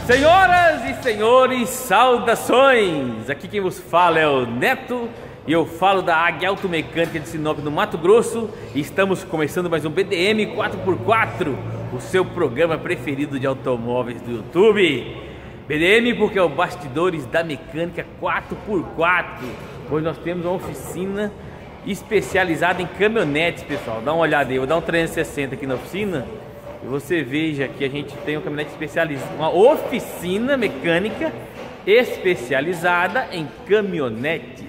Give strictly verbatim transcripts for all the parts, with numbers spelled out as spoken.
Senhoras e senhores, saudações! Aqui quem vos fala é o Neto e eu falo da Águia Automecânica de Sinop, no Mato Grosso, e estamos começando mais um B D M quatro por quatro, o seu programa preferido de automóveis do YouTube. B D M porque é o Bastidores da Mecânica quatro por quatro, hoje nós temos uma oficina especializada em caminhonetes, pessoal. Dá uma olhada aí, eu vou dar um trezentos e sessenta aqui na oficina e você veja que a gente tem uma caminhonete especializada, uma oficina mecânica especializada em caminhonetes.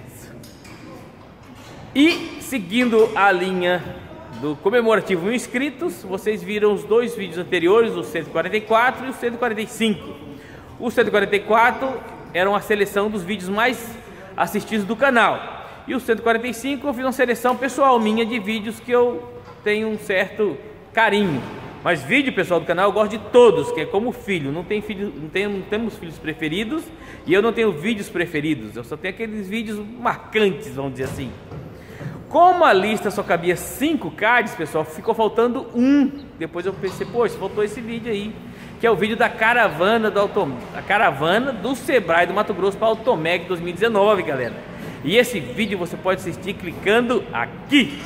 E seguindo a linha do comemorativo mil inscritos, vocês viram os dois vídeos anteriores, o cento e quarenta e quatro e o cento e quarenta e cinco. O cento e quarenta e quatro era uma seleção dos vídeos mais assistidos do canal. E o cento e quarenta e cinco eu fiz uma seleção pessoal minha de vídeos que eu tenho um certo carinho. Mas vídeo, pessoal, do canal eu gosto de todos, que é como filho. Não tem filho, não, tenho, não temos filhos preferidos e eu não tenho vídeos preferidos. Eu só tenho aqueles vídeos marcantes, vamos dizer assim. Como a lista só cabia cinco cards, pessoal, ficou faltando um. Depois eu pensei, poxa, faltou esse vídeo aí, que é o vídeo da caravana do Autom... a caravana do Sebrae do Mato Grosso para a Automec dois mil e dezenove, galera. E esse vídeo você pode assistir clicando aqui.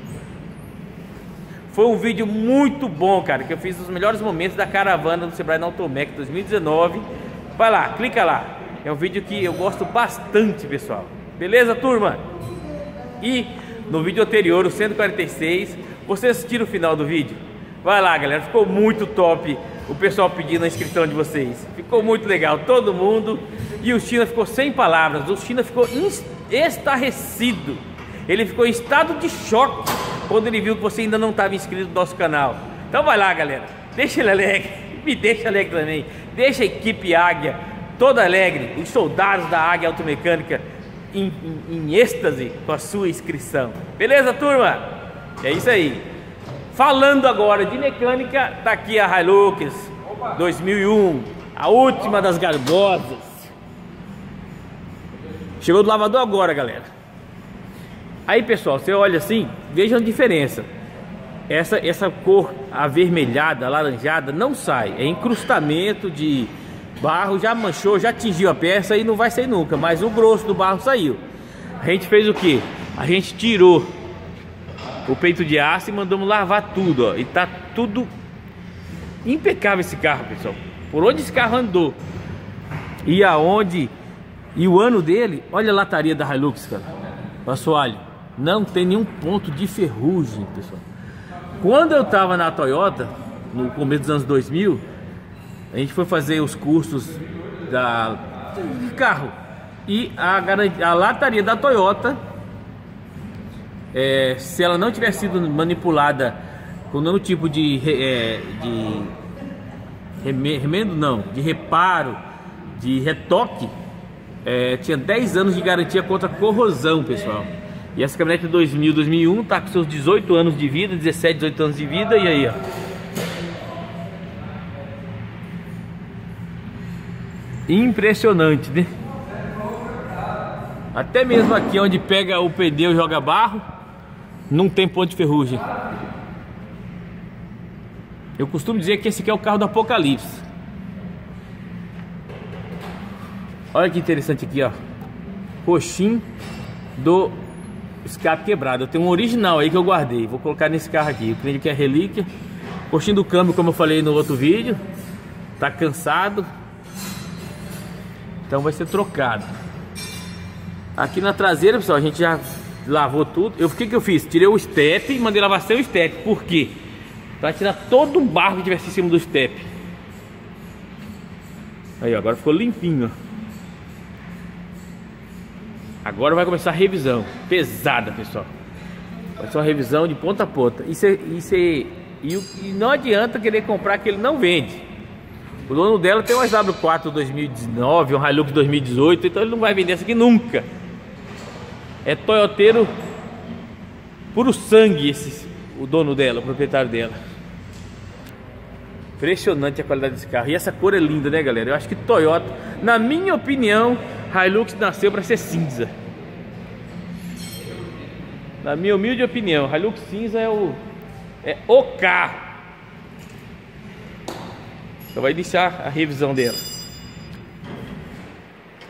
Foi um vídeo muito bom, cara, que eu fiz os melhores momentos da caravana do Sebrae na Automec dois mil e dezenove. Vai lá, clica lá. É um vídeo que eu gosto bastante, pessoal. Beleza, turma? E no vídeo anterior, o cento e quarenta e seis, vocês assistiram o final do vídeo? Vai lá, galera, ficou muito top o pessoal pedindo a inscrição de vocês. Ficou muito legal, todo mundo. E o China ficou sem palavras, o China ficou estarrecido. Ele ficou em estado de choque quando ele viu que você ainda não estava inscrito no nosso canal. Então vai lá, galera, deixa ele alegre, me deixa alegre também. Deixa a equipe Águia toda alegre, os soldados da Águia Automecânica em, em, em êxtase com a sua inscrição. Beleza, turma? É isso aí. Falando agora de mecânica, tá aqui a Hilux dois mil e um, a última das garbosas. Chegou do lavador agora, galera. Aí, pessoal, você olha assim, veja a diferença. Essa, essa cor avermelhada, alaranjada, não sai. É incrustamento de barro, já manchou, já atingiu a peça e não vai sair nunca. Mas o grosso do barro saiu. A gente fez o que? A gente tirou o peito de aço e mandamos lavar tudo, ó. E tá tudo impecável esse carro, pessoal. Por onde esse carro andou e aonde e o ano dele, olha a lataria da Hilux, cara. O assoalho não tem nenhum ponto de ferrugem, pessoal. Quando eu tava na Toyota, no começo dos anos dois mil, a gente foi fazer os cursos da, de carro. E a, a lataria da Toyota, é, se ela não tivesse sido manipulada com nenhum tipo de, é, de remendo, não, de reparo, de retoque, é, tinha dez anos de garantia contra corrosão, pessoal. E essa caminhonete de dois mil, dois mil e um tá com seus dezoito anos de vida, dezessete, dezoito anos de vida, e aí, ó. Impressionante, né? Até mesmo aqui onde pega o pneu e joga barro, não tem ponto de ferrugem. Eu costumo dizer que esse aqui é o carro do apocalipse. Olha que interessante aqui, ó. Roxinho do escape quebrado. Eu tenho um original aí que eu guardei. Vou colocar nesse carro aqui. O cliente quer relíquia. Coxinho do câmbio, como eu falei no outro vídeo, tá cansado, então vai ser trocado. Aqui na traseira, pessoal, a gente já lavou tudo. Eu, o que que eu fiz? Tirei o step e mandei lavar sem o step. Por quê? Pra tirar todo o barro que tivesse em cima do step. Aí, ó, agora ficou limpinho, ó. Agora vai começar a revisão pesada, pessoal. Vai ser uma revisão de ponta a ponta. E, cê, e, cê, e, e não adianta querer comprar que ele não vende. O dono dela tem um S W quatro dois mil e dezenove, um Hilux dois mil e dezoito, então ele não vai vender essa aqui nunca. É toyoteiro puro sangue esse, o dono dela, o proprietário dela. Impressionante a qualidade desse carro. E essa cor é linda, né, galera? Eu acho que Toyota, na minha opinião, Hilux nasceu para ser cinza. Na minha humilde opinião, Hilux cinza é o é o carro. Então vai iniciar a revisão dela.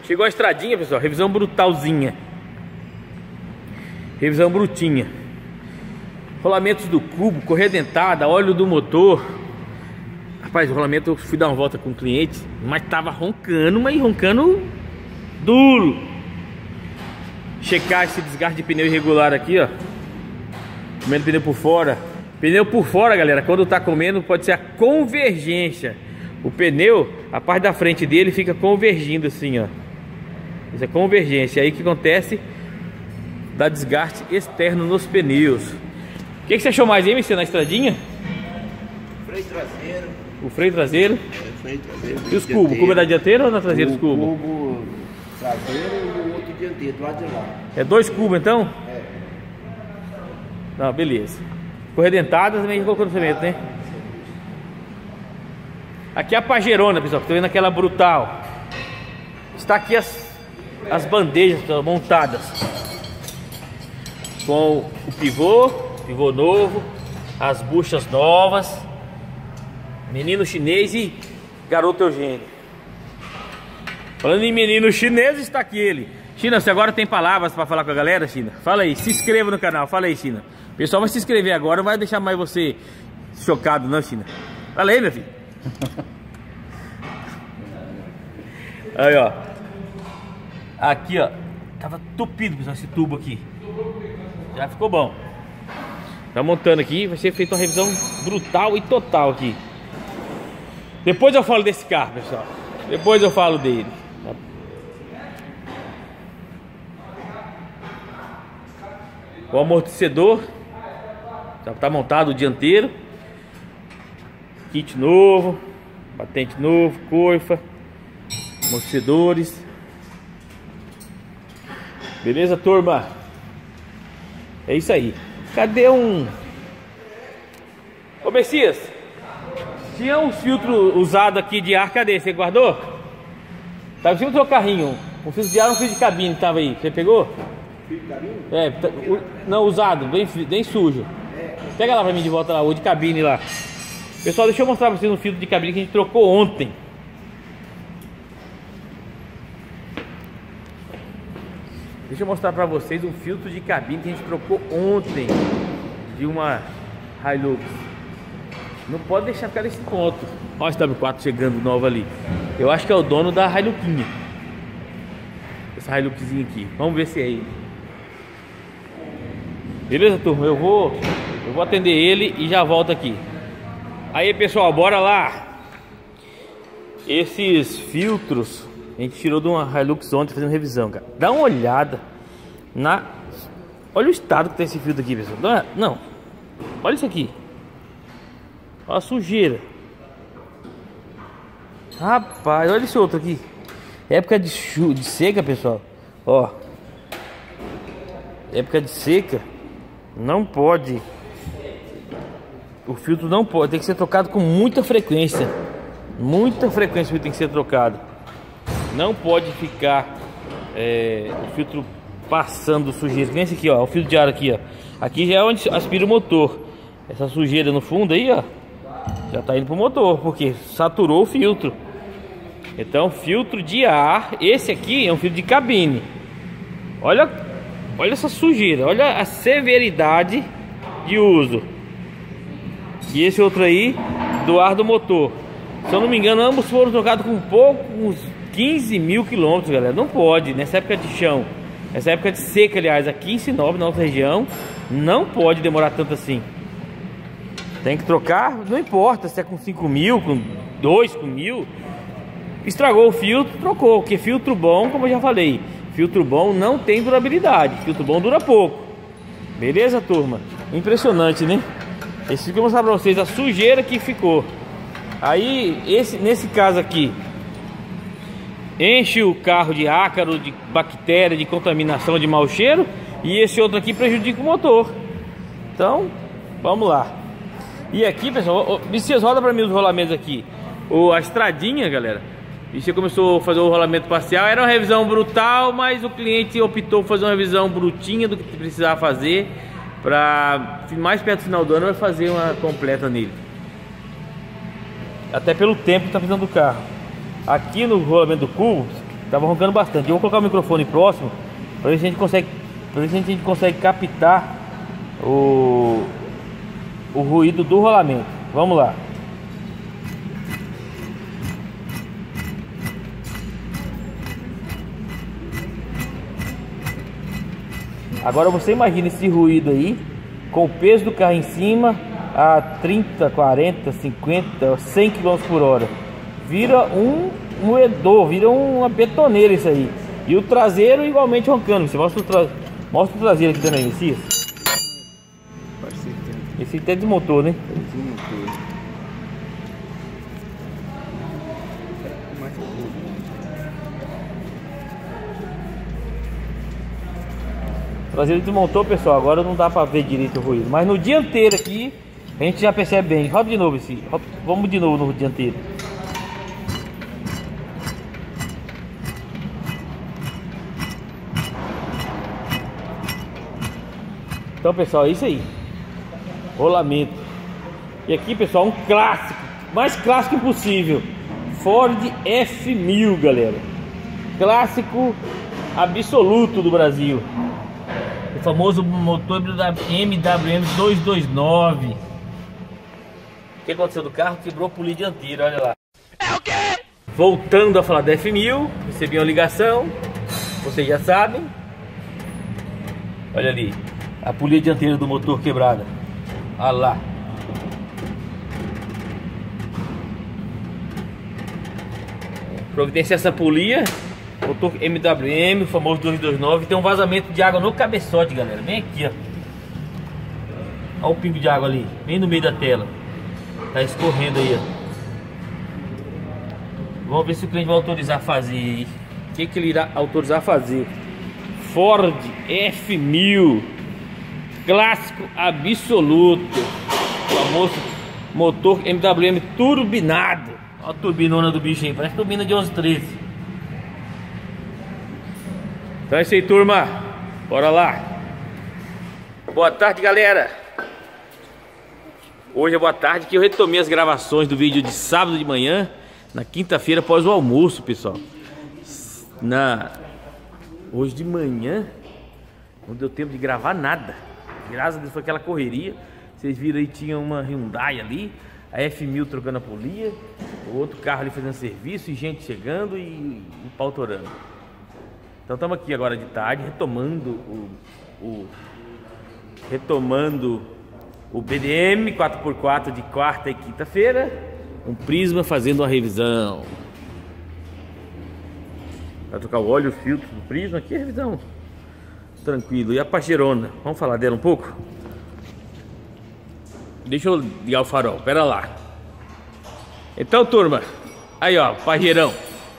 Chegou a estradinha, pessoal, revisão brutalzinha. Revisão brutinha. Rolamentos do cubo, correia dentada, óleo do motor. Rapaz, o rolamento eu fui dar uma volta com o cliente, mas tava roncando, mas roncando duro. Checar esse desgaste de pneu irregular aqui, ó. Comendo pneu por fora. Pneu por fora, galera, quando tá comendo pode ser a convergência. O pneu, a parte da frente dele fica convergindo assim, ó. Isso é convergência. Aí o que acontece? Dá desgaste externo nos pneus. O que, que você achou mais aí, Messias, na estradinha? Freio traseiro. O freio traseiro. É, freio traseiro. E os cubos? O cubo é da dianteira ou na traseira dos cubos? O cubo traseiro e o outro dianteiro, do lado de lá. É dois cubos então? É. Não, beleza. Correia dentada também colocou no cimento, né? Aqui é a pajerona, pessoal, que tô vendo aquela brutal. Está aqui as, as bandejas montadas com o pivô, pivô novo, as buchas novas, menino chinês e garoto Eugênio. Falando em menino chinês, está aqui ele. China, você agora tem palavras para falar com a galera, China? Fala aí, se inscreva no canal, fala aí, China. O pessoal vai se inscrever agora, não vai deixar mais você chocado não, China. Fala aí, meu filho. Aí, ó. Aqui, ó. Tava tupido, pessoal, esse tubo aqui. Já ficou bom. Tá montando aqui, vai ser feita uma revisão brutal e total aqui. Depois eu falo desse carro, pessoal. Depois eu falo dele. O amortecedor já tá montado o dianteiro. Kit novo, batente novo, coifa, amortecedores. Beleza, turma? É isso aí. Cadê um... Ô, Messias, tinha uns filtros usados aqui de ar, cadê? Você guardou? Tava em cima do seu carrinho. Um filtro de ar, um filtro de cabine tava aí. Você pegou? Filtro de cabine? É, tá, o, não, usado, bem, bem sujo. Pega lá pra mim de volta lá, o de cabine lá. Pessoal, deixa eu mostrar pra vocês um filtro de cabine que a gente trocou ontem. Deixa eu mostrar pra vocês um filtro de cabine que a gente trocou ontem de uma Hilux. Não pode deixar ficar nesse ponto. Olha esse W quatro chegando novo ali. Eu acho que é o dono da Hiluxinha. Essa Hiluxinha aqui. Vamos ver se é ele. Beleza, turma? Eu vou, eu vou atender ele e já volto aqui. Aí, pessoal, bora lá. Esses filtros a gente tirou de uma Hilux ontem fazendo revisão, cara. Dá uma olhada na... Olha o estado que tem esse filtro aqui, pessoal. Não, olha isso aqui. Olha a sujeira. Rapaz, olha esse outro aqui. Época de, chu... de seca, pessoal. Ó. Época de seca. Não pode. O filtro não pode. Tem que ser trocado com muita frequência. Muita frequência o filtro tem que ser trocado. Não pode ficar é, o filtro passando sujeira. Nem esse aqui, ó. O filtro de ar aqui, ó. Aqui já é onde aspira o motor. Essa sujeira no fundo aí, ó. Já tá indo pro motor, porque saturou o filtro. Então, filtro de ar. Esse aqui é um filtro de cabine. Olha, olha essa sujeira. Olha a severidade de uso. E esse outro aí, do ar do motor. Se eu não me engano, ambos foram trocados com pouco, uns quinze mil quilômetros, galera. Não pode, nessa época de chão. Nessa época de seca, aliás, aqui em Sinop, na nossa região, não pode demorar tanto assim. Tem que trocar, não importa se é com cinco mil, com dois, com mil. Estragou o filtro, trocou. Porque filtro bom, como eu já falei, filtro bom não tem durabilidade. Filtro bom dura pouco. Beleza, turma? Impressionante, né? Esse que eu vou mostrar pra vocês a sujeira que ficou. Aí, esse, nesse caso aqui, enche o carro de ácaro, de bactéria, de contaminação, de mau cheiro. E esse outro aqui prejudica o motor. Então, vamos lá. E aqui, pessoal, Messias, roda pra mim os rolamentos aqui. O, a estradinha, galera, você começou a fazer o rolamento parcial. Era uma revisão brutal, mas o cliente optou por fazer uma revisão brutinha do que precisava fazer. Pra mais perto do final do ano vai fazer uma completa nele. Até pelo tempo que tá precisando do carro. Aqui no rolamento do cubo, Tava roncando bastante. Eu vou colocar o microfone próximo para ver se a gente consegue, para ver se a gente consegue captar o, o ruído do rolamento. Vamos lá. Agora você imagina esse ruído aí, com o peso do carro em cima, a trinta, quarenta, cinquenta, cem quilômetros por hora. Vira um moedor, vira uma betoneira isso aí. E o traseiro igualmente roncando. Você mostra o, tra... mostra o traseiro aqui também, Messias. Esse até desmontou, né? Desmontou. O traseiro desmontou, pessoal. Agora não dá pra ver direito o ruído. Mas no dianteiro aqui, a gente já percebe bem. Roda de novo esse. Vamos de novo no dianteiro. Então, pessoal, é isso aí. Rolamento. E aqui, pessoal, um clássico, mais clássico impossível, Ford F mil, galera. Clássico absoluto do Brasil. O famoso motor da M W M duzentos e vinte e nove. O que aconteceu do carro? Quebrou a polia dianteira, olha lá. É o quê? Voltando a falar da F mil, recebi uma ligação. Vocês já sabem. Olha ali, a polia dianteira do motor quebrada. Olha lá. Providencia essa polia. Motor M W M, o famoso duzentos e vinte e nove. Tem um vazamento de água no cabeçote, galera. Bem aqui, ó. Olha o pingo de água ali, bem no meio da tela. Tá escorrendo aí, ó. Vamos ver se o cliente vai autorizar a fazer. O que, que ele irá autorizar a fazer? Ford F mil, clássico absoluto, famoso motor M W M turbinado. Olha a turbinona do bicho aí, parece turbina de onze treze. Então é isso aí, turma, bora lá. Boa tarde, galera. Hoje é boa tarde, que eu retomei as gravações do vídeo de sábado de manhã, na quinta-feira após o almoço, pessoal. Na Hoje de manhã não deu tempo de gravar nada. Graças a Deus foi aquela correria. Vocês viram aí, tinha uma Hyundai ali, a F mil trocando a polia, o outro carro ali fazendo serviço e gente chegando e o pau torando. Então estamos aqui agora de tarde retomando o, o retomando o B D M quatro por quatro de quarta e quinta-feira. Um Prisma fazendo uma revisão. Vai trocar o óleo e os filtros do Prisma aqui, revisão. Tranquilo. E a Pajero, vamos falar dela um pouco? Deixa eu ligar o farol, pera lá. Então, turma, aí ó, Pajeirão.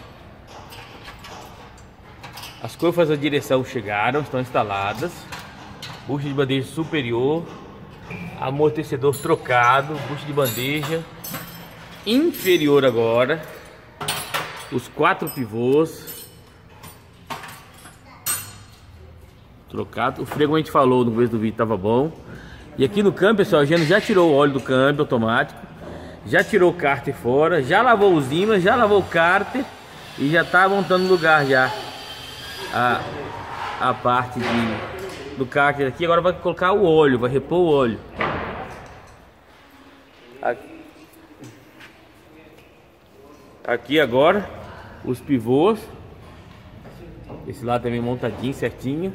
As coifas da direção chegaram, estão instaladas. Bucha de bandeja superior, amortecedor trocado, bucha de bandeja inferior agora, os quatro pivôs trocado. O freio, como a gente falou no começo do vídeo, estava bom. E aqui no câmbio, pessoal, a gente já tirou o óleo do câmbio automático, já tirou o cárter fora, já lavou os ímãs, já lavou o cárter e já está montando no lugar já a, a parte de, do cárter aqui. Agora vai colocar o óleo, vai repor o óleo. Aqui, aqui agora os pivôs, esse lado também montadinho certinho,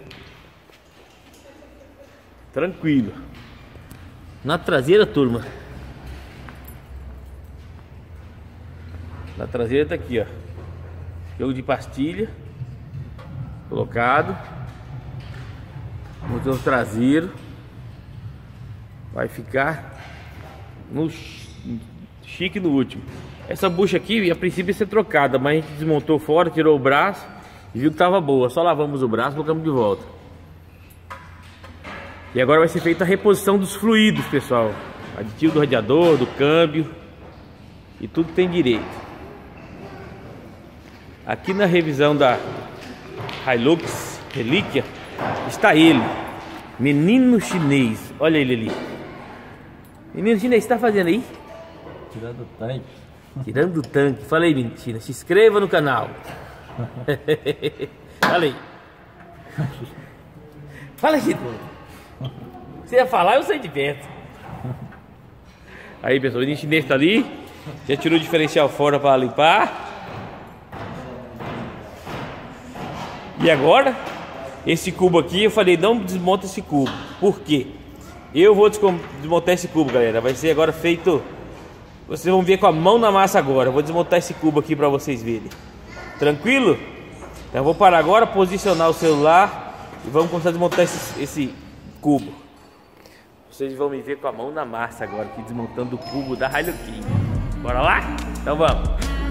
tranquilo. Na traseira, turma, na traseira tá aqui, ó, jogo de pastilha colocado, motor traseiro, vai ficar no chique no último. Essa bucha aqui, a princípio ia ser trocada, mas a gente desmontou fora, tirou o braço e viu que tava boa. Só lavamos o braço e colocamos de volta. E agora vai ser feita a reposição dos fluidos, pessoal. Aditivo do radiador, do câmbio e tudo tem direito. Aqui na revisão da Hilux Relíquia está ele, menino chinês. Olha ele ali. Menino chinês, o que está fazendo aí? Tirando o tanque. Tirando o tanque. Fala aí, menino, se inscreva no canal. Fala aí. Fala aí, pô. Você ia falar, eu sei de perto. Aí, pessoal, o chinês tá ali. Já tirou o diferencial fora para limpar. E agora, esse cubo aqui, eu falei, não desmonta esse cubo. Por quê? Eu vou desmontar esse cubo, galera. Vai ser agora feito... Vocês vão ver com a mão na massa agora. Eu vou desmontar esse cubo aqui para vocês verem. Tranquilo? Então eu vou parar agora, posicionar o celular e vamos começar a desmontar esse, esse cubo. Vocês vão me ver com a mão na massa agora, aqui desmontando o cubo da Hilux. Bora lá? Então vamos.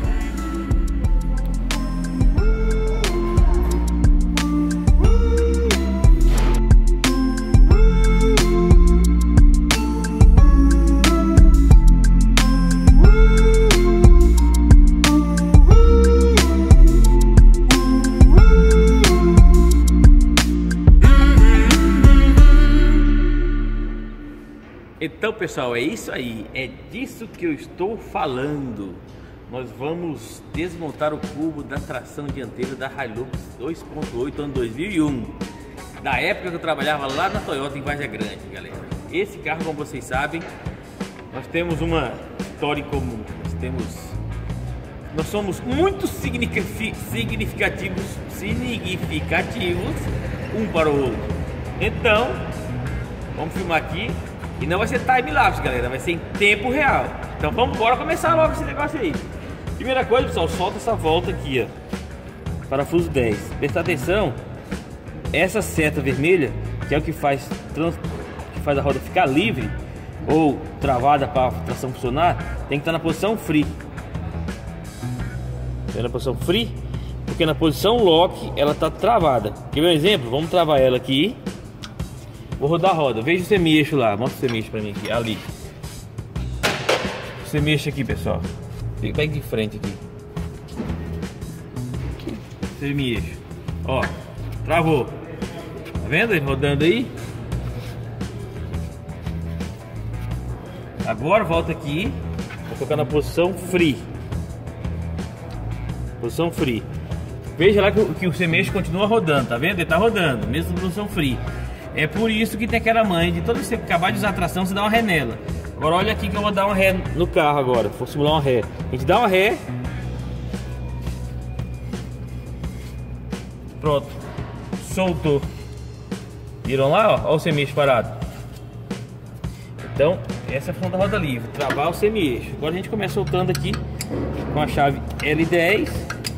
Então, pessoal, é isso aí, é disso que eu estou falando. Nós vamos desmontar o cubo da tração dianteira da Hilux dois ponto oito ano dois mil e um, da época que eu trabalhava lá na Toyota em Vargem Grande, galera. Esse carro, como vocês sabem, nós temos uma história em comum. Nós temos, nós somos muito significativos, significativos um para o outro. Então, vamos filmar aqui. E não vai ser time-lapse, galera, vai ser em tempo real. Então vamos embora começar logo esse negócio aí. Primeira coisa, pessoal, solta essa volta aqui, ó. Parafuso dez. Presta atenção, essa seta vermelha, que é o que faz, trans, que faz a roda ficar livre ou travada para a tração funcionar, tem que estar na posição free. Tá na posição free, porque na posição lock ela está travada. Quer ver um exemplo? Vamos travar ela aqui. Vou rodar a roda, veja o semi-eixo lá, mostra o semi-eixo pra mim aqui, ali. O semi-eixo aqui, pessoal. Pega de frente aqui. Semi-eixo. Ó, travou. Tá vendo ele rodando aí? Agora volta aqui. Vou colocar na posição free. Posição free. Veja lá que o, que o semi-eixo continua rodando, tá vendo? Ele tá rodando, mesmo na posição free. É por isso que tem aquela mãe de todo você acabar de usar a tração, você dá uma ré nela. Agora olha aqui que eu vou dar uma ré no carro agora. Vou simular uma ré. A gente dá uma ré. Pronto. Soltou. Viram lá, ó? Olha o semi-eixo parado. Então, essa é a função da roda livre. Travar o semi-eixo. Agora a gente começa soltando aqui com a chave L dez.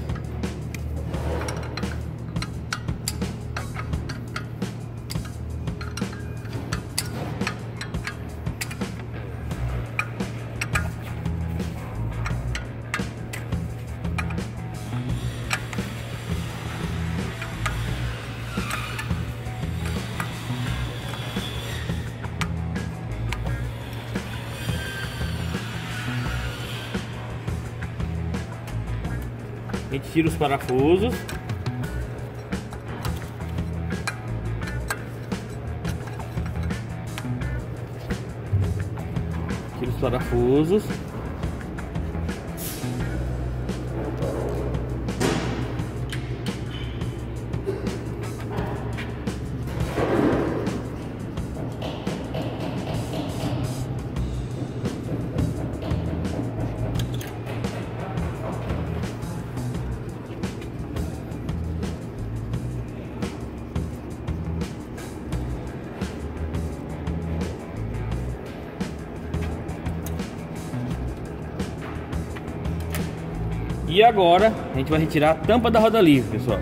A gente tira os parafusos. Tira os parafusos. E agora a gente vai retirar a tampa da roda livre, pessoal.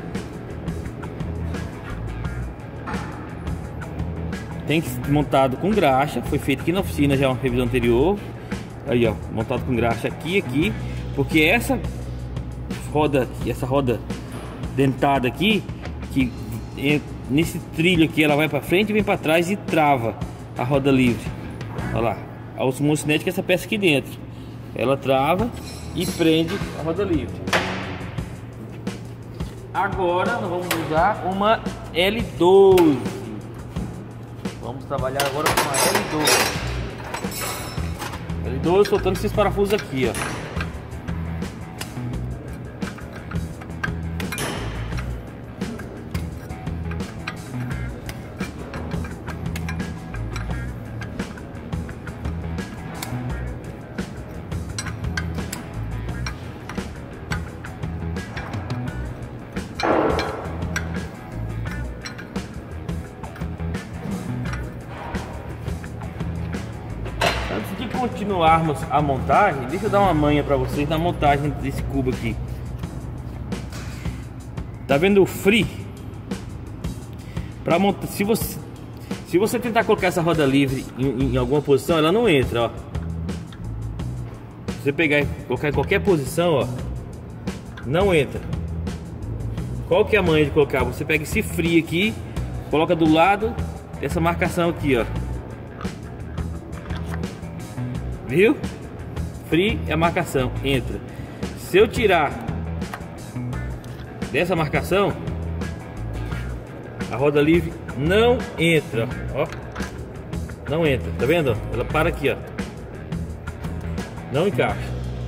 Tem que ser montado com graxa. Foi feito aqui na oficina já uma revisão anterior. Aí, ó, montado com graxa aqui, aqui, porque essa roda, essa roda dentada aqui, que é, nesse trilho aqui ela vai para frente e vem para trás e trava a roda livre. Olha lá, a osmocinética é essa peça aqui dentro. Ela trava e prende a roda livre. Agora nós vamos usar uma L doze. Vamos trabalhar agora com uma L doze. L doze soltando esses parafusos aqui, ó. continuarmos a montagem, deixa eu dar uma manha para vocês na montagem desse cubo aqui. Tá vendo o free? Para montar, se você se você tentar colocar essa roda livre em, em alguma posição, ela não entra, ó. Se você pegar e colocar em qualquer posição, ó, não entra. Qual que é a manha de colocar? Você pega esse free aqui, coloca do lado dessa marcação aqui, ó. Viu? Free é a marcação, entra. Se eu tirar dessa marcação, a roda livre não entra, ó. Não entra, tá vendo? Ela para aqui, ó. Não encaixa.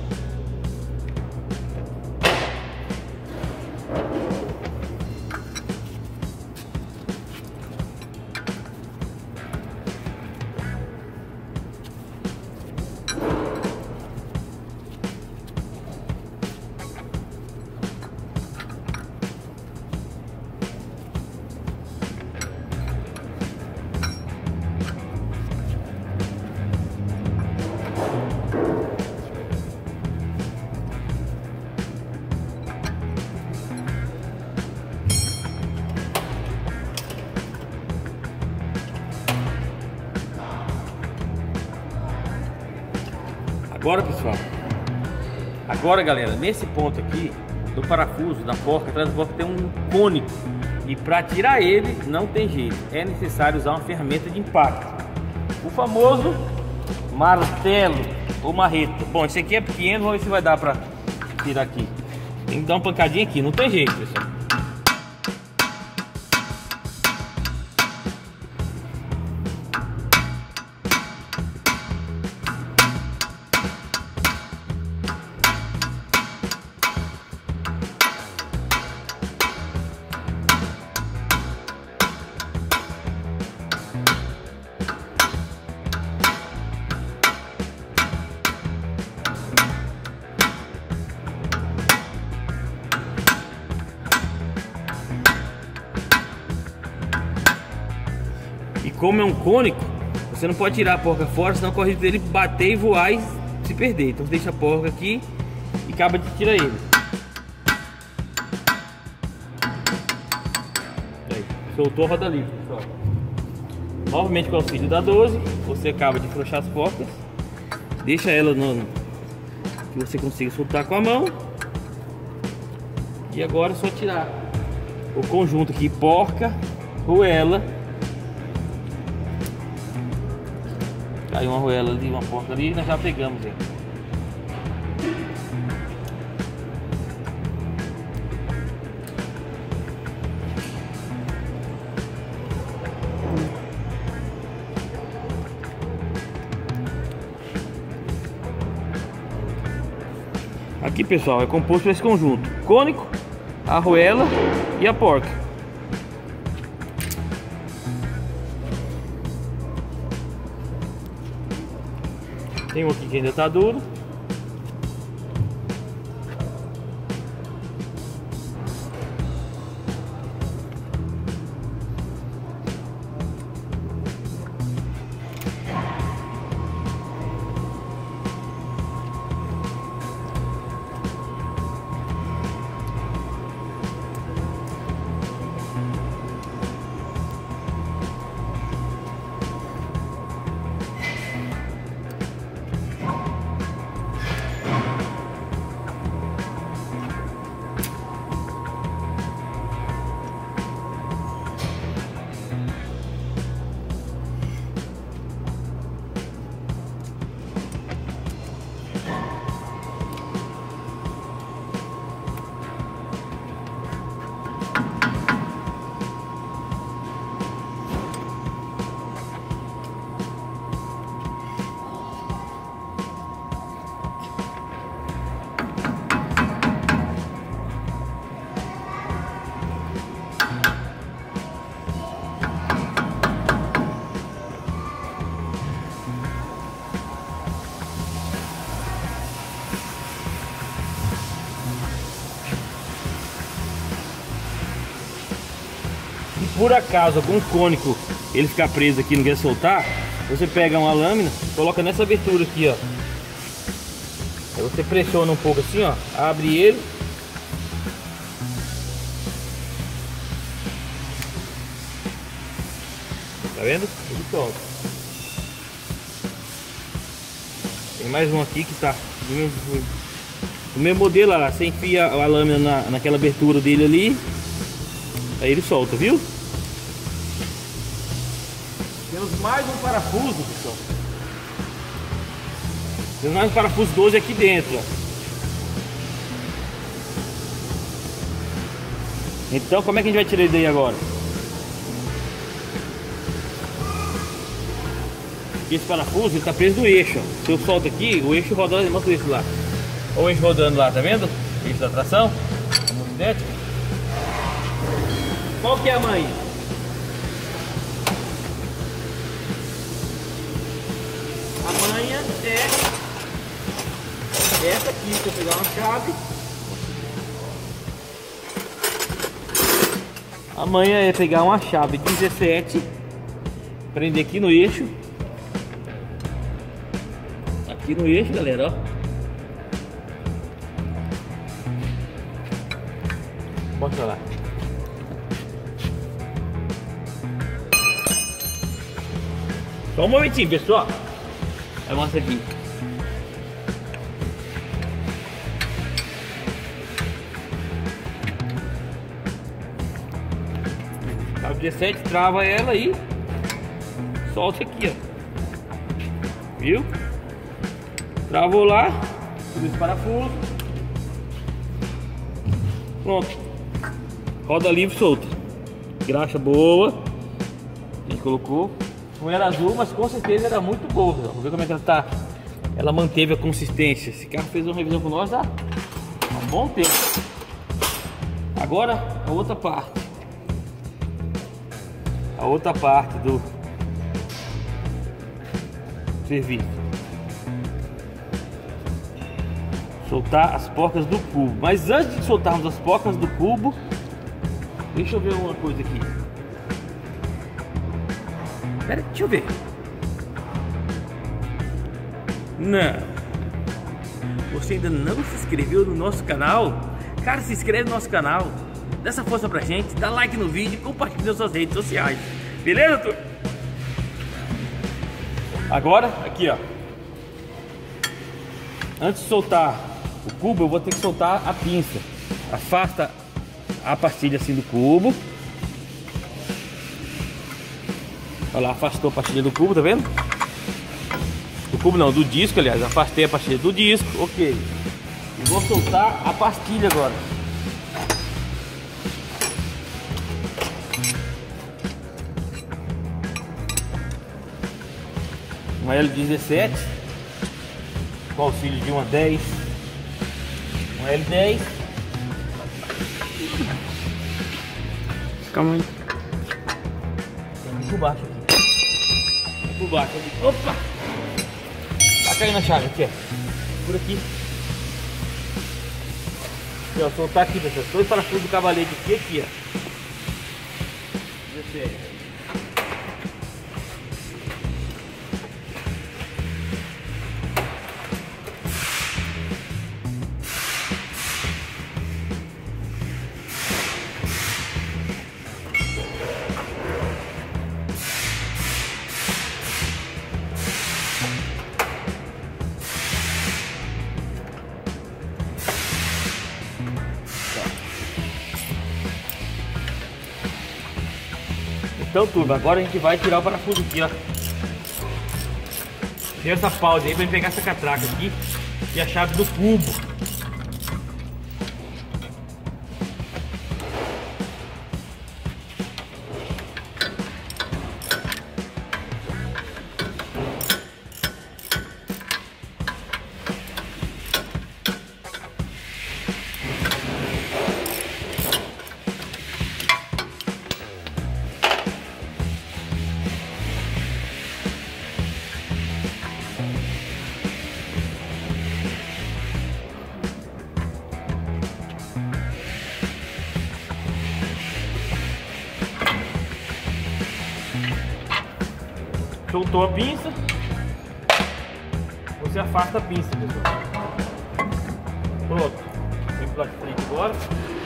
Agora, pessoal, agora galera, nesse ponto aqui do parafuso da porca, atrás da porca tem um cônico, e para tirar ele não tem jeito, é necessário usar uma ferramenta de impacto, o famoso martelo ou marreta. Bom, esse aqui é pequeno, vamos ver se vai dar para tirar aqui. Tem que dar uma pancadinha aqui, não tem jeito, pessoal. Como é um cônico, você não pode tirar a porca fora, senão corre dele bater e voar e se perder. Então deixa a porca aqui e acaba de tirar ele. Aí, soltou a roda livre, pessoal. Novamente com o auxílio da doze, você acaba de afrouxar as porcas, deixa ela no que você consiga soltar com a mão. E agora é só tirar o conjunto aqui, porca, arruela. Caiu uma arruela ali, uma porca ali, e nós já pegamos ele. Aqui, pessoal, é composto por esse conjunto: cônico, a arruela e a porca. Tem um aqui que ainda tá duro. Por acaso algum cônico ele ficar preso aqui e não quer soltar, Você pega uma lâmina, coloca nessa abertura aqui, ó. Aí você pressiona um pouco assim, ó, abre ele. Tá vendo? Ele solta. Tem mais um aqui que tá do mesmo, do mesmo modelo lá. Você enfia a lâmina na, naquela abertura dele ali. Aí ele solta, viu? Temos mais um parafuso, pessoal. Temos mais um parafuso doze aqui dentro, ó. Então como é que a gente vai tirar ele daí agora? Esse parafuso ele tá preso no eixo, ó. Se eu solto aqui, o eixo roda, mostra o eixo lá. Olha o eixo rodando lá, tá vendo? Eixo da tração. Qual que é a manha? A manha é essa aqui, se eu pegar uma chave. A manha é pegar uma chave dezessete, prender aqui no eixo. Aqui no eixo, galera, ó. Mostra lá. Só um momentinho, pessoal. Aí mostra aqui. Chave dezessete, trava ela aí. Solta aqui, ó. Viu? Travou lá. Tira esse parafuso. Pronto. Roda livre solta. Graxa boa. A gente colocou. Não era azul, mas com certeza era muito boa. Vamos ver como é que ela tá. Ela manteve a consistência. Esse carro fez uma revisão com nós há um bom tempo. Agora a outra parte. A outra parte do serviço. Soltar as porcas do cubo. Mas antes de soltarmos as porcas do cubo, deixa eu ver uma coisa aqui. Pera, deixa eu ver. Não. Você ainda não se inscreveu no nosso canal? Cara, se inscreve no nosso canal. Dá essa força pra gente. Dá like no vídeo e compartilha nas suas redes sociais. Beleza, turma? Agora, aqui, ó. Antes de soltar o cubo, eu vou ter que soltar a pinça. Afasta a pastilha assim do cubo. Olha lá, afastou a pastilha do cubo, tá vendo? Do cubo não, do disco, aliás. Afastei a pastilha do disco, ok. E vou soltar a pastilha agora. Uma L dezessete, com auxílio de uma dez. Uma L dez. Calma aí. Tem por baixo aqui. Por baixo aqui. Opa! Tá caindo a chave aqui, ó. Por aqui. Aqui, ó. Soltar aqui, pessoal. Dois parafusos do cavalete aqui, aqui, ó. dezessete. Então, turma, agora a gente vai tirar o parafuso aqui, ó. Tem essa pausa aí pra gente pegar essa catraca aqui e a chave do cubo. Soltou a pinça, você afasta a pinça, pessoal. Pronto, vem para frente agora.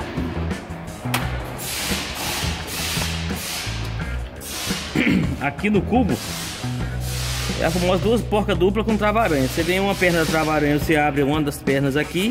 Aqui no cubo é a famosa duas porcas duplas com trava-aranha. Você vem uma perna da trava-aranha, você abre uma das pernas aqui.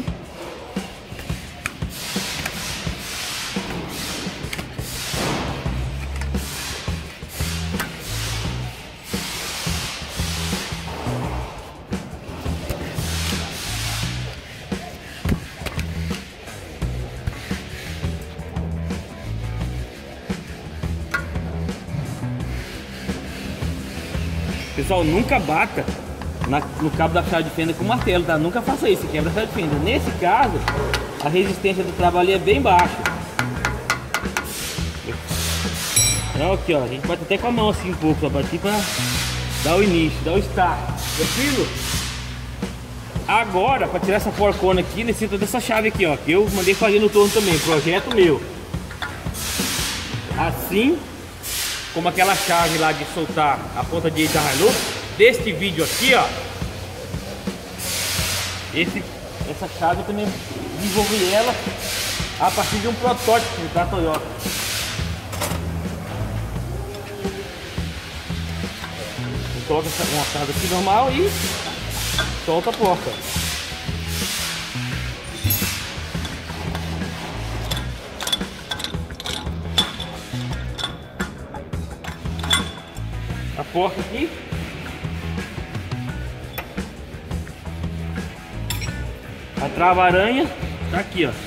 Pessoal, nunca bata na, no cabo da chave de fenda com martelo, tá? Nunca faça isso, quebra a chave de fenda. Nesse caso, a resistência do trabalho é bem baixa. Então aqui, ó, a gente bate até com a mão assim um pouco, só bate pra dar o início, dar o start. Tranquilo? Agora, para tirar essa porcona aqui, necessita dessa chave aqui, ó, que eu mandei fazer no torno também, projeto meu. Assim como aquela chave lá de soltar a ponta direita da Hilux, deste vídeo aqui, ó, esse, essa chave eu também desenvolvi ela a partir de um protótipo da Toyota. Coloca uma chave aqui normal e solta a porta. A porta aqui. A trava-aranha tá aqui, ó.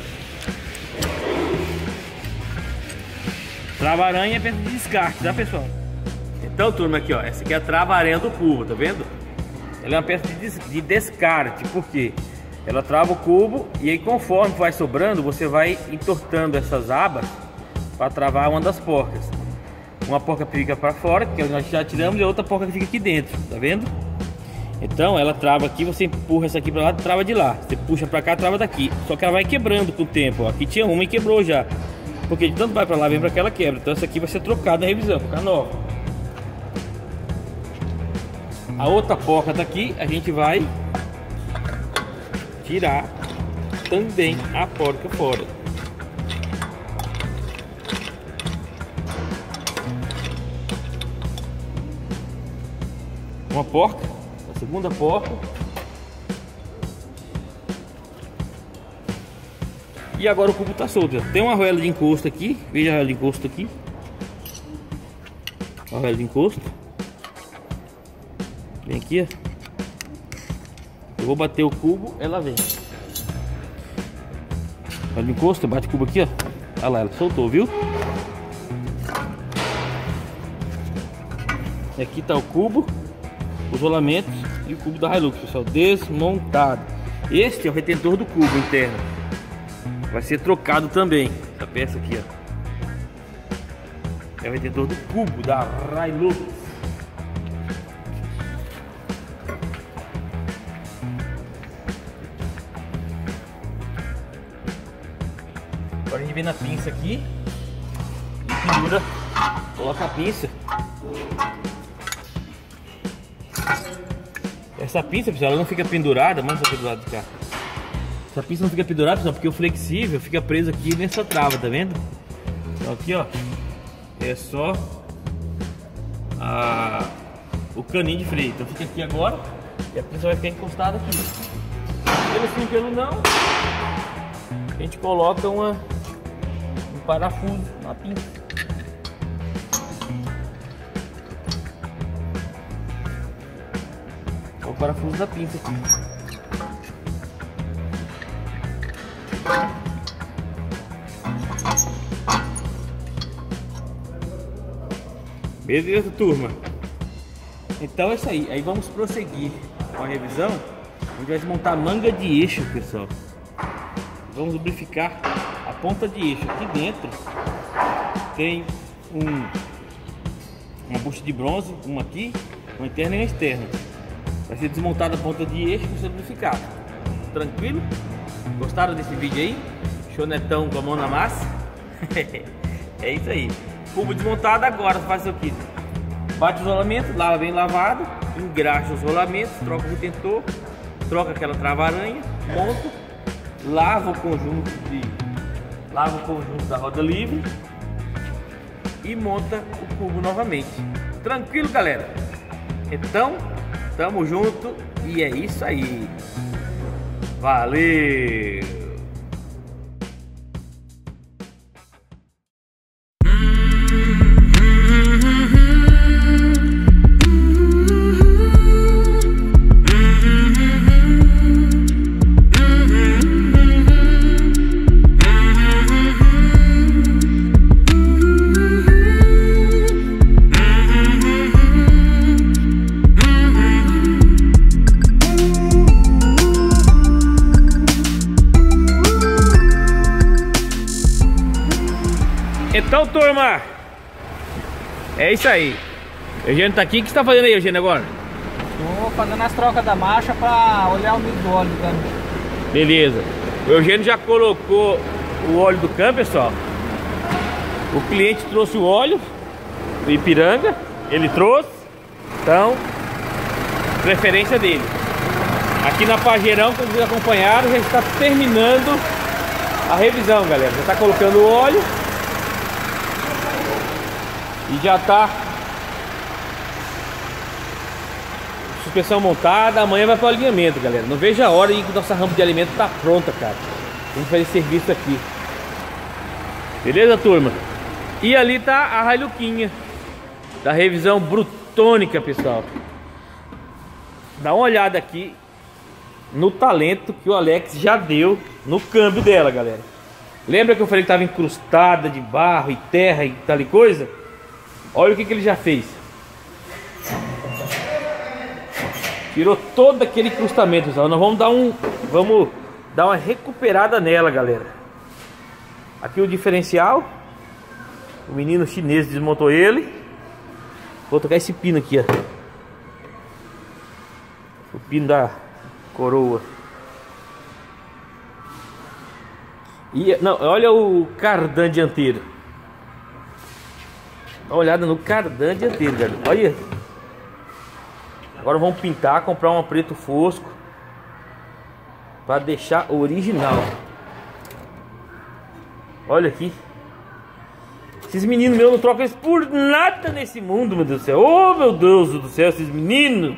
Trava-aranha é peça de descarte, tá, pessoal? Então, turma, aqui, ó, essa aqui é a trava-aranha do cubo, tá vendo? Ela é uma peça de, des de descarte, por quê? Ela trava o cubo e aí, conforme vai sobrando, você vai entortando essas abas para travar uma das porcas. Uma porca fica para fora, que nós já tiramos, e a outra porca fica aqui dentro, tá vendo? Então ela trava aqui, você empurra essa aqui para lá, trava de lá. Você puxa para cá, trava daqui. Só que ela vai quebrando com o tempo, ó. Aqui tinha uma e quebrou já, porque de tanto vai para lá, vem para cá, ela quebra. Então essa aqui vai ser trocada na revisão, ficar nova. A outra porca daqui, a gente vai tirar também a porca fora. Uma porca, a segunda porca. E agora o cubo tá solto. Tem uma arruela de encosto aqui. Veja a arruela de encosto aqui. A arruela de encosto. Vem aqui, ó. Eu vou bater o cubo, ela vem. Arruela de encosto, bate o cubo aqui, ó. Olha lá, ela soltou, viu? E aqui tá o cubo, os rolamentos e o cubo da Hilux, pessoal, desmontado. Este é o retentor do cubo interno. Vai ser trocado também. Essa peça aqui, ó, é o retentor do cubo da Hilux. Agora a gente vem na pinça aqui e pendura, coloca a pinça. Essa pinça, pessoal, ela não fica pendurada, manda aqui do lado de cá. Essa pinça não fica pendurada, pessoal, porque o flexível fica preso aqui nessa trava, tá vendo? Então aqui, ó, é só a, o caninho de freio. Então fica aqui agora e a pinça vai ficar encostada aqui. Pelo sim, pelo não, a gente coloca uma, um parafuso na pinça. O parafuso da pinça aqui. Beleza, turma? Então é isso aí. Aí vamos prosseguir com a revisão. A gente vai desmontar a manga de eixo, pessoal. Vamos lubrificar a ponta de eixo. Aqui dentro tem um, uma bucha de bronze, uma aqui, uma interna e uma externa. Vai ser desmontada a ponta de eixo e ser lubrificado. Tranquilo? Gostaram desse vídeo aí? Chonetão com a mão na massa? É isso aí. Cubo desmontado agora, faz o que? bate os rolamentos, lava bem lavado, engraxa os rolamentos, troca o retentor, troca aquela trava-aranha, monta, lava o conjunto de lava o conjunto da roda livre e monta o cubo novamente. Tranquilo, galera? Então, tamo junto e é isso aí. Valeu! Então, turma, é isso aí. O Eugênio tá aqui. O que você tá fazendo aí, Eugênio, agora? Tô fazendo as trocas da marcha pra olhar o nível do óleo do câmbio. Beleza. O Eugênio já colocou o óleo do câmbio, pessoal. O cliente trouxe o óleo do Ipiranga. Ele trouxe. Então, preferência dele. Aqui na Pajeirão, como vocês acompanharam, já está terminando a revisão, galera. Já está colocando o óleo. E já tá suspensão montada. Amanhã vai para o alinhamento, galera. Não vejo a hora de que nossa rampa de alimento tá pronta, cara. Vamos fazer serviço aqui. Beleza, turma? E ali tá a Hiluquinha da revisão brutônica, pessoal. Dá uma olhada aqui no talento que o Alex já deu no câmbio dela, galera. Lembra que eu falei que tava incrustada de barro e terra e tal e coisa? Olha o que, que ele já fez. Tirou todo aquele incrustamento, pessoal. Nós vamos dar um, vamos dar uma recuperada nela, galera. Aqui o diferencial. O menino chinês desmontou ele. Vou tocar esse pino aqui, ó. O pino da coroa. E não, olha o cardan dianteiro. Dá uma olhada no cardan dianteiro, galera. Olha. Agora vamos pintar, comprar um preto fosco para deixar original. Olha aqui. Esses meninos meus não trocam isso por nada nesse mundo, meu Deus do céu. Oh, meu Deus do céu, esses meninos.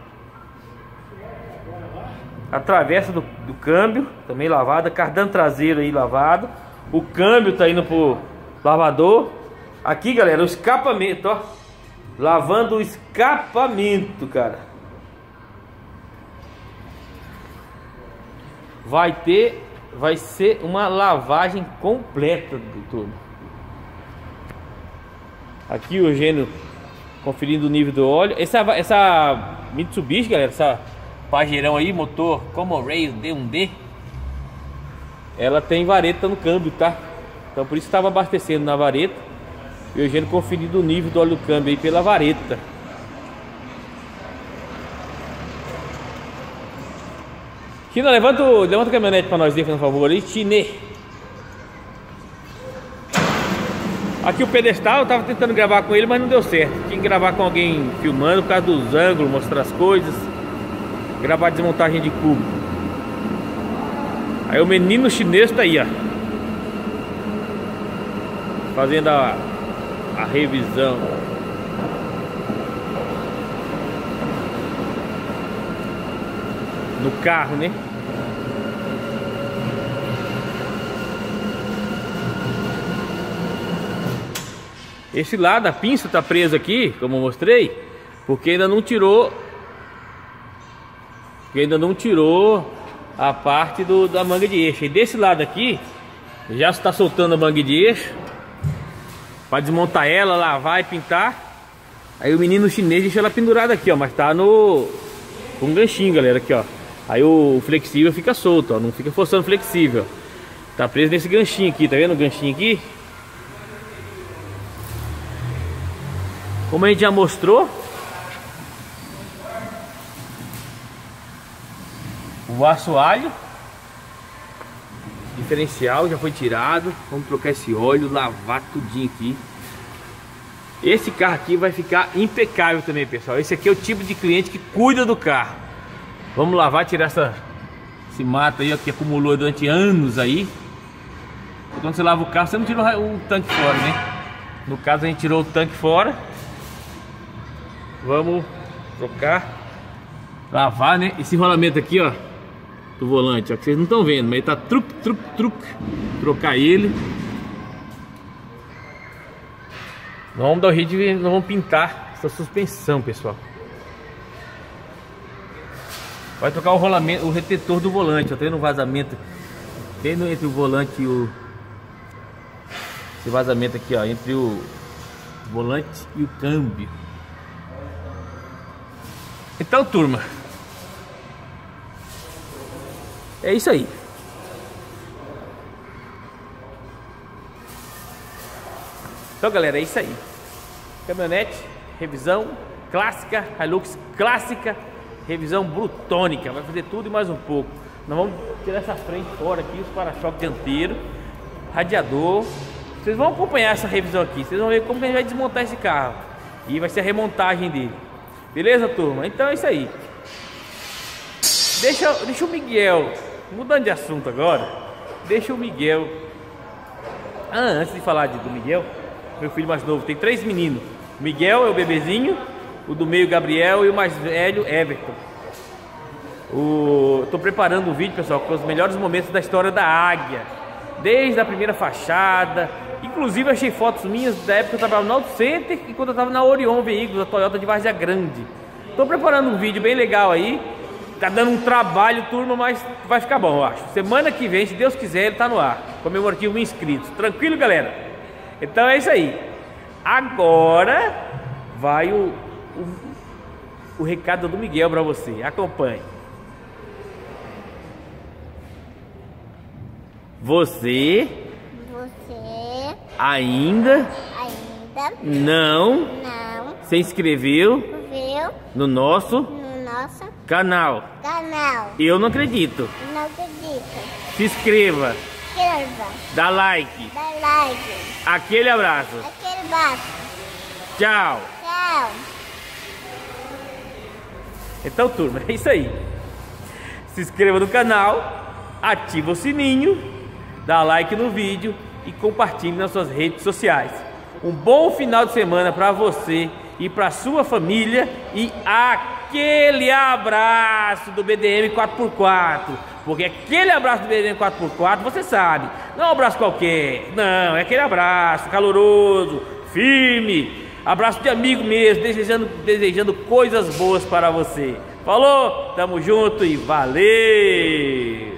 A travessa do, do câmbio também lavada. Cardan traseiro aí lavado. O câmbio tá indo pro lavador. Aqui, galera, o escapamento, ó. Lavando o escapamento, cara. Vai ter, vai ser uma lavagem completa do turno. Aqui o Eugênio conferindo o nível do óleo. Essa, essa Mitsubishi, galera, essa Pajeirão aí, motor Comorail D um D, ela tem vareta no câmbio, tá? Então por isso estava abastecendo na vareta. E o Eugênio conferindo o nível do óleo do câmbio aí pela vareta. China, levanta, levanta a caminhonete para nós, por favor, aí, Chine. Aqui o pedestal, eu tava tentando gravar com ele, mas não deu certo. Tinha que gravar com alguém filmando por causa dos ângulos, mostrar as coisas. Gravar desmontagem de cubo. Aí o menino chinês tá aí, ó. Fazendo a, a revisão. No carro, né? Esse lado, a pinça tá presa aqui, como eu mostrei, porque ainda não tirou porque ainda não tirou a parte do, da manga de eixo. E desse lado aqui já está soltando a manga de eixo para desmontar ela, lavar e pintar. Aí o menino chinês deixa ela pendurada aqui, ó, mas tá no com um ganchinho, galera, aqui, ó. Aí o flexível fica solto, ó, não fica forçando flexível. Tá preso nesse ganchinho aqui, tá vendo o ganchinho aqui? Como a gente já mostrou, o assoalho diferencial já foi tirado. Vamos trocar esse óleo, lavar tudinho aqui. Esse carro aqui vai ficar impecável também, pessoal. Esse aqui é o tipo de cliente que cuida do carro. Vamos lavar, tirar essa, esse mato aí ó, que acumulou durante anos aí. Quando você lava o carro, você não tira o, o tanque fora, né? No caso a gente tirou o tanque fora. Vamos trocar, lavar, né? Esse rolamento aqui, ó, do volante, ó, que vocês não estão vendo, mas ele tá truc, truc, truc. Trocar ele. Nós vamos dar o jeito de, nós vamos pintar essa suspensão, pessoal. Vai trocar o rolamento, o retetor do volante, ó, tá vendo o vazamento? Tem entre o volante e o... Esse vazamento aqui, ó, entre o volante e o câmbio. Então, turma, é isso aí. Então, galera, é isso aí. Caminhonete, revisão clássica, Hilux clássica, revisão brutônica. Vai fazer tudo e mais um pouco. Nós vamos tirar essa frente fora aqui, os para-choque dianteiro, radiador. Vocês vão acompanhar essa revisão aqui. Vocês vão ver como a gente vai desmontar esse carro. E vai ser a remontagem dele. Beleza, turma? Então é isso aí. Deixa, deixa o Miguel, mudando de assunto agora, deixa o Miguel. Ah, antes de falar de, do Miguel, meu filho mais novo, tem três meninos. O Miguel é o bebezinho, o do meio Gabriel e o mais velho Everton. O... Tô preparando um vídeo, pessoal, com os melhores momentos da história da Águia. Desde a primeira fachada. Inclusive eu achei fotos minhas da época que eu trabalhava no Auto Center e quando eu estava na Orion Veículos, a Toyota de Várzea Grande. Estou preparando um vídeo bem legal aí. Tá dando um trabalho, turma, mas vai ficar bom, eu acho. Semana que vem, se Deus quiser, ele tá no ar. Comemorativo mil inscritos. Tranquilo, galera? Então é isso aí. Agora vai o, o, o recado do Miguel para você. Acompanhe. Você... Você ainda, ainda não, não se inscreveu viu no nosso no nosso canal. canal. Eu não acredito. Não acredito. Se inscreva, Inscreva, dá like. dá like, Aquele abraço. aquele bate. Tchau. Tchau. Então, turma, é isso aí. Se inscreva no canal, ativa o sininho, dá like no vídeo e compartilhe nas suas redes sociais. Um bom final de semana para você e para sua família e aquele abraço do B D M quatro por quatro, porque aquele abraço do B D M quatro por quatro, você sabe, não é um abraço qualquer, não, é aquele abraço caloroso, firme, abraço de amigo mesmo, desejando, desejando coisas boas para você. Falou, tamo junto e valeu!